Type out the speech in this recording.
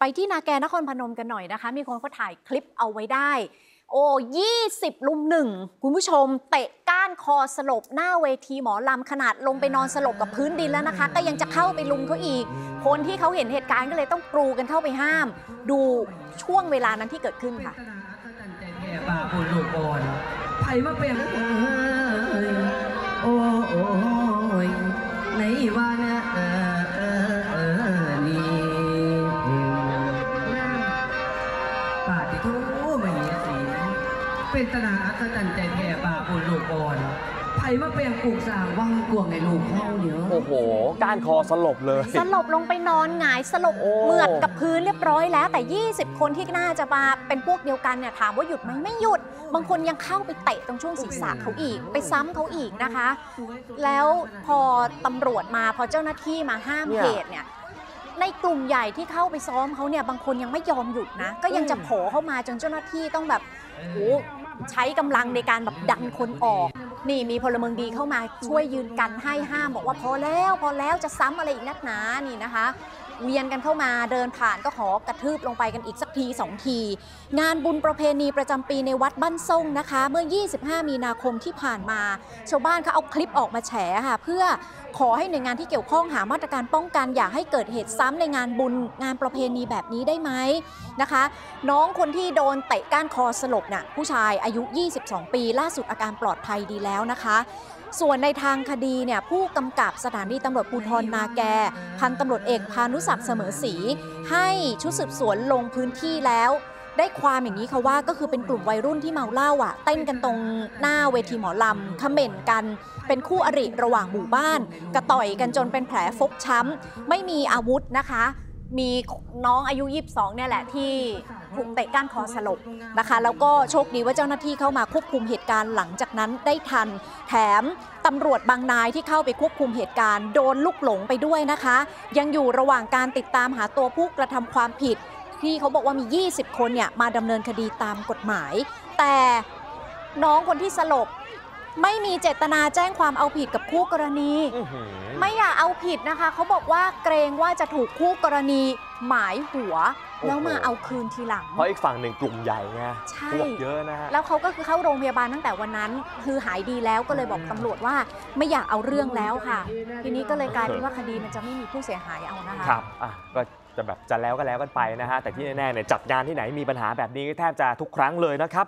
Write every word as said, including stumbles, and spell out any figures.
ที่นาแกนครพนมกันหน่อยนะคะมีคนเขาถ่ายคลิปเอาไว้ได้โอ้ยี่สิบลุมหนึ่งคุณผู้ชมเตะก้านคอสลบหน้าเวทีหมอลำขนาดลงไปนอนสลบกับพื้นดินแล้วนะคะก็ยังจะเข้าไปลุมเขาอีกคนที่เขาเห็นเหตุการณ์ก็เลยต้องกรูกันเข้าไปห้ามดูช่วงเวลานั้นที่เกิดขึ้นค่ะป่าบุญลูกบอลไผ่มาเปลี่ยนโอ้โอ้ยในวันเออเออเออนี่ป่าที่ทูไม่มีสีเป็นตนาอัศจรรย์ใจแก่ป่าบุญลูกบอลไผ่มาเปลี่ยนปลูกสร้างวังกวงในลูกเข้าเดี๋ยวโอ้โหก้านคอสลบเลยสลบลงไปนอนหงายสลบเหมือดกับพื้นเรียบร้อยแล้วแต่ยี่สิบคนที่น่าจะมาเป็นพวกเดียวกันเนี่ยถามว่าหยุดไหมไม่หยุดบางคนยังเข้าไปเตะตรงช่วงศีรษะเขาอีกไปซ้ำเขาอีกนะคะแล้วพอตำรวจมาพอเจ้าหน้าที่มาห้ามเหตุเนี่ยในกลุ่มใหญ่ที่เข้าไปซ้อมเขาเนี่ยบางคนยังไม่ยอมหยุดนะก็ยังจะโผล่เข้ามาจนเจ้าหน้าที่ต้องแบบโอ้ใช้กำลังในการแบบดันคนออกนี่มีพลเมืองดีเข้ามาช่วยยืนกันให้ห้ามบอกว่าพอแล้วพอแล้วจะซ้ำอะไรอีกนักหนานี่นะคะเวียนกันเข้ามาเดินผ่านก็ขอกระทืบลงไปกันอีกสักทีสองทีงานบุญประเพณีประจำปีในวัดบ้านซ่งนะคะเมื่อยี่สิบห้ามีนาคมที่ผ่านมาชาวบ้านเขาเอาคลิปออกมาแฉค่ะเพื่อขอให้หน่วยงานที่เกี่ยวข้องหามาตรการป้องกันอย่าให้เกิดเหตุซ้ำในงานบุญงานประเพณีแบบนี้ได้ไหมนะคะน้องคนที่โดนเตะก้านคอสลบน่ะผู้ชายอายุยี่สิบสองปีล่าสุดอาการปลอดภัยดีแล้วนะคะส่วนในทางคดีเนี่ยผู้กำกับสถานีตำรวจภูธรนาแกพันตำรวจเอกพานุศักดิ์เสมอศรีให้ชุดสืบสวนลงพื้นที่แล้วได้ความอย่างนี้ค่ะว่าก็คือเป็นกลุ่มวัยรุ่นที่เมาเหล้าอ่ะเต้นกันตรงหน้าเวทีหมอลำเขม่นกันเป็นคู่อริระหว่างหมู่บ้านกระต่อยกันจนเป็นแผลฟกช้ำไม่มีอาวุธนะคะมีน้องอายุยี่สิบสองเนี่ยแหละที่ถูกเตะก้านคอสลบนะคะแล้วก็โชคดีว่าเจ้าหน้าที่เข้ามาควบคุมเหตุการณ์หลังจากนั้นได้ทันแถมตำรวจบางนายที่เข้าไปควบคุมเหตุการณ์โดนลูกหลงไปด้วยนะคะยังอยู่ระหว่างการติดตามหาตัวผู้กระทำความผิดที่เขาบอกว่ามียี่สิบคนเนี่ยมาดำเนินคดีตามกฎหมายแต่น้องคนที่สลบไม่มีเจตนาแจ้งความเอาผิดกับคู่กรณีไม่อยากเอาผิดนะคะเขาบอกว่าเกรงว่าจะถูกคู่กรณีหมายหัวแล้วมาเอาคืนทีหลังเพราะอีกฝั่งหนึ่งกลุ่มใหญ่ไงพวกเยอะนะฮะแล้วเขาก็คือเข้าโรงพยาบาลตั้งแต่วันนั้นคือหายดีแล้วก็เลยบอกตำรวจว่าไม่อยากเอาเรื่องแล้วค่ะทีนี้ก็เลยกลายเป็นว่าคดีมันจะไม่มีผู้เสียหายเอานะคะครับอ่ะก็จะแบบจะแล้วก็แล้วกันไปนะฮะแต่ที่แน่ๆเนี่ยจัดงานที่ไหนมีปัญหาแบบนี้แทบจะทุกครั้งเลยนะครับ